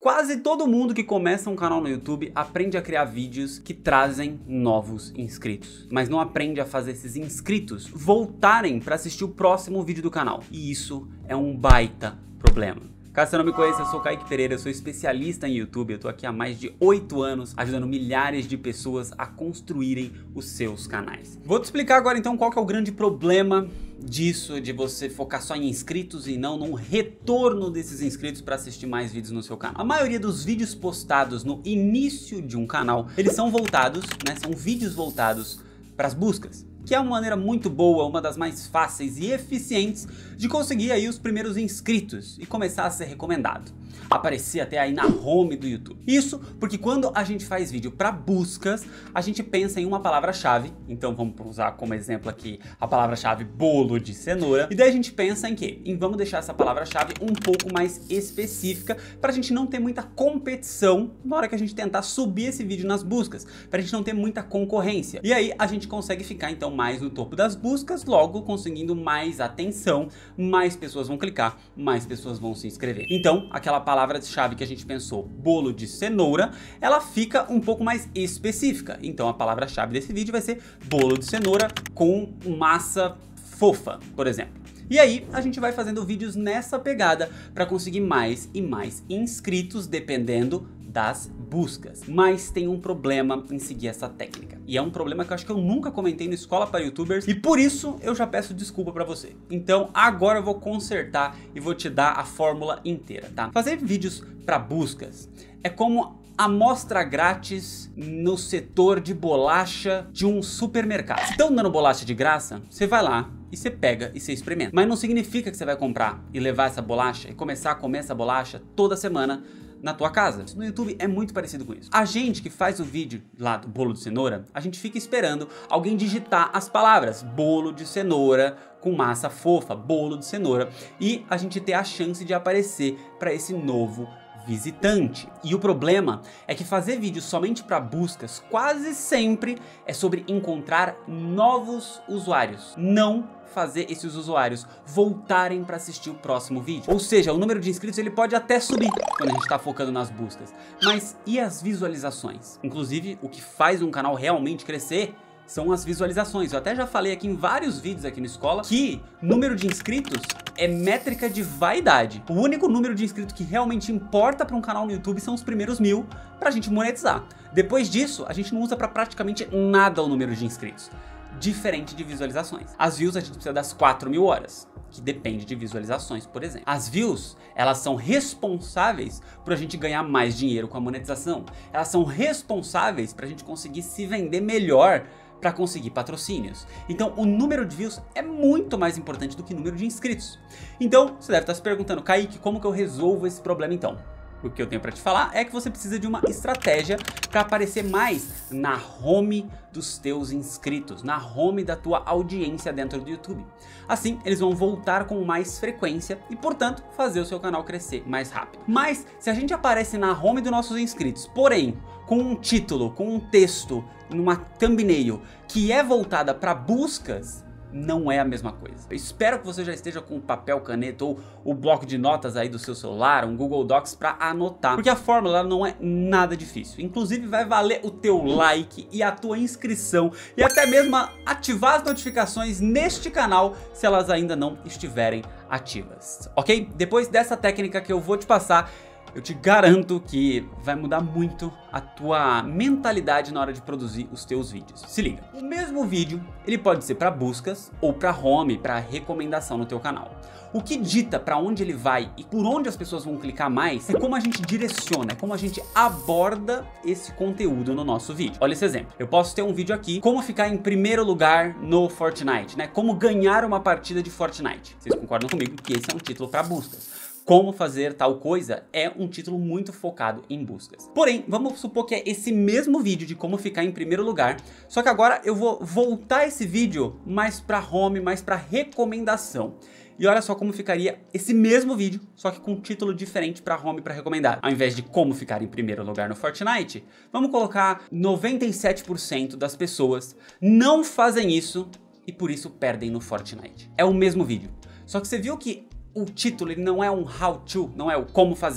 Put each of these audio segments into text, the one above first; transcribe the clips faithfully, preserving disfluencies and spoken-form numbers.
Quase todo mundo que começa um canal no YouTube aprende a criar vídeos que trazem novos inscritos, mas não aprende a fazer esses inscritos voltarem para assistir o próximo vídeo do canal. E isso é um baita problema. Caso você não me conheça, eu sou o Kaique Pereira, eu sou especialista em YouTube, eu tô aqui há mais de oito anos ajudando milhares de pessoas a construírem os seus canais. Vou te explicar agora então qual que é o grande problema disso, de você focar só em inscritos e não num retorno desses inscritos para assistir mais vídeos no seu canal. A maioria dos vídeos postados no início de um canal, eles são voltados, né, são vídeos voltados para as buscas, que é uma maneira muito boa, uma das mais fáceis e eficientes de conseguir aí os primeiros inscritos e começar a ser recomendado, aparecer até aí na home do YouTube. Isso porque quando a gente faz vídeo para buscas, a gente pensa em uma palavra-chave, então vamos usar como exemplo aqui a palavra-chave bolo de cenoura, e daí a gente pensa em quê? Em vamos deixar essa palavra-chave um pouco mais específica para a gente não ter muita competição na hora que a gente tentar subir esse vídeo nas buscas, para a gente não ter muita concorrência. E aí a gente consegue ficar então mais no topo das buscas, logo conseguindo mais atenção, mais pessoas vão clicar, mais pessoas vão se inscrever. Então, aquela palavra-chave que a gente pensou, bolo de cenoura, ela fica um pouco mais específica. Então, a palavra-chave desse vídeo vai ser bolo de cenoura com massa fofa, por exemplo. E aí, a gente vai fazendo vídeos nessa pegada para conseguir mais e mais inscritos, dependendo das buscas. Mas tem um problema em seguir essa técnica. E é um problema que eu acho que eu nunca comentei no Escola para YouTubers, e por isso eu já peço desculpa para você. Então agora eu vou consertar e vou te dar a fórmula inteira, tá? Fazer vídeos para buscas é como amostra grátis no setor de bolacha de um supermercado. Se estão dando bolacha de graça, você vai lá e você pega e você experimenta. Mas não significa que você vai comprar e levar essa bolacha e começar a comer essa bolacha toda semana na tua casa. No YouTube é muito parecido com isso. A gente que faz o vídeo lá do bolo de cenoura, a gente fica esperando alguém digitar as palavras bolo de cenoura com massa fofa, bolo de cenoura, e a gente ter a chance de aparecer para esse novo visitante. E o problema é que fazer vídeos somente para buscas quase sempre é sobre encontrar novos usuários, não fazer esses usuários voltarem para assistir o próximo vídeo. Ou seja, o número de inscritos ele pode até subir quando a gente está focando nas buscas, mas e as visualizações? Inclusive, o que faz um canal realmente crescer são as visualizações. Eu até já falei aqui em vários vídeos aqui na escola que número de inscritos é métrica de vaidade. O único número de inscritos que realmente importa para um canal no YouTube são os primeiros mil para a gente monetizar. Depois disso, a gente não usa para praticamente nada o número de inscritos, diferente de visualizações. As views a gente precisa das quatro mil horas, que depende de visualizações, por exemplo. As views, elas são responsáveis por a gente ganhar mais dinheiro com a monetização. Elas são responsáveis para a gente conseguir se vender melhor para conseguir patrocínios. Então o número de views é muito mais importante do que o número de inscritos. Então você deve estar se perguntando, Kaique, como que eu resolvo esse problema então? O que eu tenho para te falar é que você precisa de uma estratégia para aparecer mais na home dos teus inscritos, na home da tua audiência dentro do YouTube. Assim, eles vão voltar com mais frequência e, portanto, fazer o seu canal crescer mais rápido. Mas, se a gente aparece na home dos nossos inscritos, porém, com um título, com um texto, numa thumbnail que é voltada para buscas, não é a mesma coisa. Eu espero que você já esteja com papel, caneta ou o bloco de notas aí do seu celular, um Google Docs para anotar, porque a fórmula não é nada difícil. Inclusive vai valer o teu like e a tua inscrição e até mesmo ativar as notificações neste canal se elas ainda não estiverem ativas, ok? Depois dessa técnica que eu vou te passar, eu te garanto que vai mudar muito a tua mentalidade na hora de produzir os teus vídeos. Se liga, o mesmo vídeo ele pode ser para buscas ou para home, para recomendação no teu canal. O que dita para onde ele vai e por onde as pessoas vão clicar mais é como a gente direciona, é como a gente aborda esse conteúdo no nosso vídeo. Olha esse exemplo. Eu posso ter um vídeo aqui, como ficar em primeiro lugar no Fortnite, né? Como ganhar uma partida de Fortnite. Vocês concordam comigo que esse é um título para buscas? Como fazer tal coisa é um título muito focado em buscas. Porém, vamos supor que é esse mesmo vídeo de como ficar em primeiro lugar, só que agora eu vou voltar esse vídeo mais para home, mais para recomendação. E olha só como ficaria esse mesmo vídeo, só que com um título diferente para home, para recomendar. Ao invés de como ficar em primeiro lugar no Fortnite, vamos colocar noventa e sete por cento das pessoas não fazem isso e por isso perdem no Fortnite. É o mesmo vídeo, só que você viu que o título ele não é um how to, não é o como fazer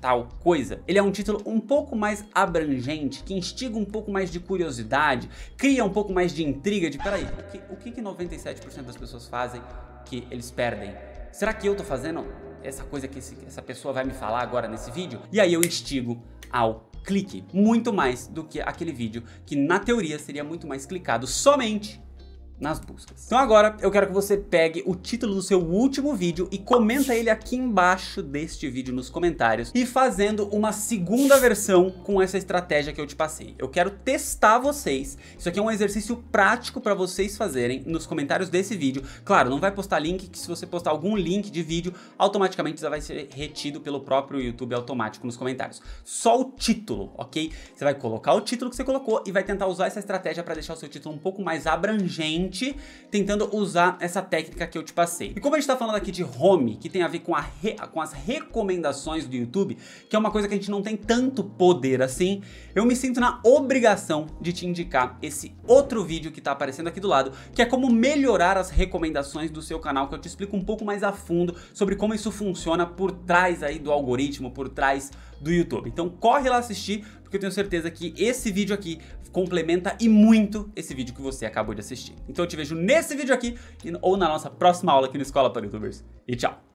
tal coisa. Ele é um título um pouco mais abrangente, que instiga um pouco mais de curiosidade, cria um pouco mais de intriga de, peraí, o que, o que que noventa e sete por cento das pessoas fazem que eles perdem? Será que eu tô fazendo essa coisa que esse, essa pessoa vai me falar agora nesse vídeo? E aí eu instigo ao clique, muito mais do que aquele vídeo que na teoria seria muito mais clicado somente nas buscas. Então agora eu quero que você pegue o título do seu último vídeo e comenta ele aqui embaixo deste vídeo nos comentários e fazendo uma segunda versão com essa estratégia que eu te passei. Eu quero testar vocês. Isso aqui é um exercício prático para vocês fazerem nos comentários desse vídeo. Claro, não vai postar link, que se você postar algum link de vídeo, automaticamente já vai ser retido pelo próprio YouTube automático nos comentários. Só o título, ok? Você vai colocar o título que você colocou e vai tentar usar essa estratégia para deixar o seu título um pouco mais abrangente, tentando usar essa técnica que eu te passei. E como a gente tá falando aqui de home, que tem a ver com, a re, com as recomendações do YouTube, que é uma coisa que a gente não tem tanto poder assim, eu me sinto na obrigação de te indicar esse outro vídeo que tá aparecendo aqui do lado, que é como melhorar as recomendações do seu canal, que eu te explico um pouco mais a fundo sobre como isso funciona por trás aí do algoritmo, por trás do YouTube. Então corre lá assistir, porque eu tenho certeza que esse vídeo aqui complementa e muito esse vídeo que você acabou de assistir. Então eu te vejo nesse vídeo aqui ou na nossa próxima aula aqui no Escola para YouTubers. E tchau!